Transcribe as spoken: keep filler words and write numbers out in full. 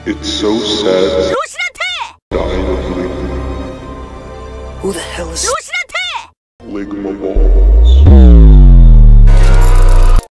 It's so sad. Who the hell is Ligma Ball.